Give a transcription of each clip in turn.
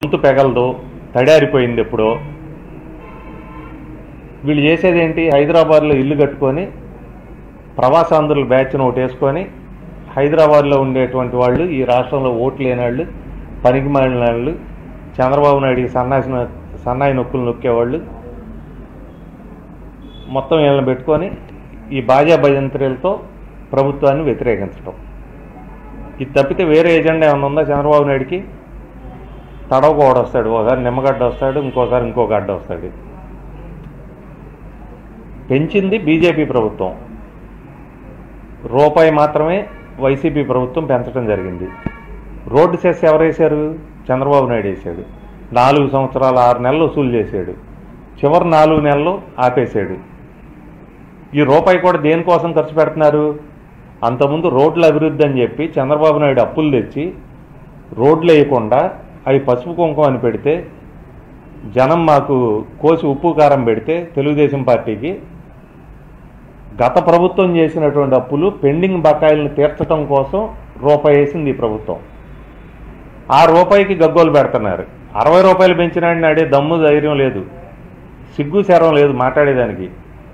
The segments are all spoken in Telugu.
గొంతు పెగలదు, తడారిపోయింది ఎప్పుడో. వీళ్ళు చేసేది ఏంటి? హైదరాబాద్లో ఇల్లు కట్టుకొని ప్రవాసాంధ్రుల బ్యాచ్ను ఒకటి వేసుకొని హైదరాబాద్లో ఉండేటువంటి వాళ్ళు, ఈ రాష్ట్రంలో ఓట్లు లేని వాళ్ళు, పనికి మాలిన వాళ్ళు, చంద్రబాబు నాయుడికి సన్నాయి నొక్కులు నొక్కేవాళ్ళు మొత్తం వీళ్ళని పెట్టుకొని ఈ బాజా భజంత్రులతో ప్రభుత్వాన్ని వ్యతిరేకించడం. ఇది తప్పితే వేరే ఎజెండా ఏమైనా ఉందా చంద్రబాబు నాయుడికి? తడవకోడు వస్తాడు, ఒకసారి నిమ్మగడ్డ వస్తాడు, ఇంకోసారి ఇంకో గడ్డ వస్తాడు. పెంచింది బీజేపీ ప్రభుత్వం, రూపాయి మాత్రమే వైసీపీ ప్రభుత్వం పెంచడం జరిగింది. రోడ్డు సెస్ ఎవరు వేశారు? చంద్రబాబు నాయుడు వేశాడు. 4 సంవత్సరాలు 6 నెలలు వసూలు చేశాడు. చివరి 4 నెలలు ఆపేశాడు. ఈ రూపాయి కూడా దేనికోసం ఖర్చు పెడుతున్నారు? అంతకుముందు రోడ్ల అభివృద్ధి అని చెప్పి చంద్రబాబు నాయుడు అప్పులు తెచ్చి రోడ్లు వేయకుండా అవి పసుపు కుంకుమ అని పెడితే, జనం మాకు కోసి ఉప్పు కారం పెడితే తెలుగుదేశం పార్టీకి గత ప్రభుత్వం చేసినటువంటి అప్పులు పెండింగ్ బకాయిలను తీర్చడం కోసం రూపాయి వేసింది ఈ ప్రభుత్వం. ఆ రూపాయికి గగ్గోలు పెడుతున్నారు. 60 రూపాయలు పెంచినాడిని ఆడే దమ్ము ధైర్యం లేదు, సిగ్గు శరం లేదు మాట్లాడేదానికి.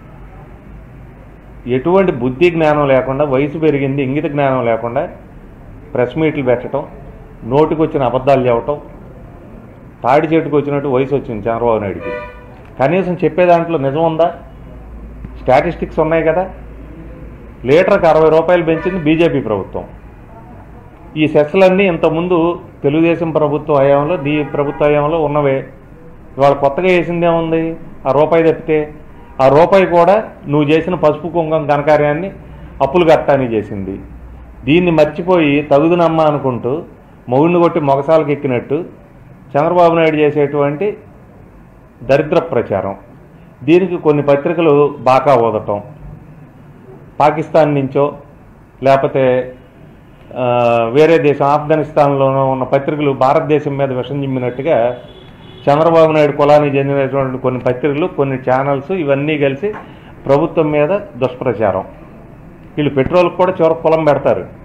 ఎటువంటి బుద్ధి జ్ఞానం లేకుండా, వయసు పెరిగింది ఇంగిత జ్ఞానం లేకుండా ప్రెస్ మీట్లు పెట్టడం, నోటికి వచ్చిన అబద్ధాలు చెప్పటం, తాడి చెట్టుకు వచ్చినట్టు వయసు వచ్చింది చంద్రబాబు నాయుడికి. కనీసం చెప్పే దాంట్లో నిజం ఉందా? స్టాటిస్టిక్స్ ఉన్నాయి కదా. లీటర్కి 60 రూపాయలు పెంచింది బీజేపీ ప్రభుత్వం. ఈ సెస్లన్నీ ఇంతకుముందు తెలుగుదేశం ప్రభుత్వ హయాంలో, ఈ ప్రభుత్వ హయాంలో ఉన్నవే. ఇవాళ కొత్తగా వేసిందేముంది? ఆ రూపాయి తప్పితే. ఆ రూపాయి కూడా నువ్వు చేసిన పసుపు కుంకం ఘనకార్యాన్ని అప్పులు కట్టానికి చేసింది. దీన్ని మర్చిపోయి తగుదునమ్మా అనుకుంటూ మొగుడిని కొట్టి మొగసాలకు ఎక్కినట్టు చంద్రబాబు నాయుడు చేసేటువంటి దరిద్ర ప్రచారం. దీనికి కొన్ని పత్రికలు బాకా ఊదటం, పాకిస్తాన్ నుంచో లేకపోతే వేరే దేశం ఆఫ్ఘనిస్తాన్లోనూ ఉన్న పత్రికలు భారతదేశం మీద విషం చిమ్మినట్టుగా చంద్రబాబు నాయుడు కులానికి చెందినటువంటి కొన్ని పత్రికలు, కొన్ని ఛానల్స్ ఇవన్నీ కలిసి ప్రభుత్వం మీద దుష్ప్రచారం. వీళ్ళు పెట్రోల్కి కూడా చివరికి కులం పెడతారు.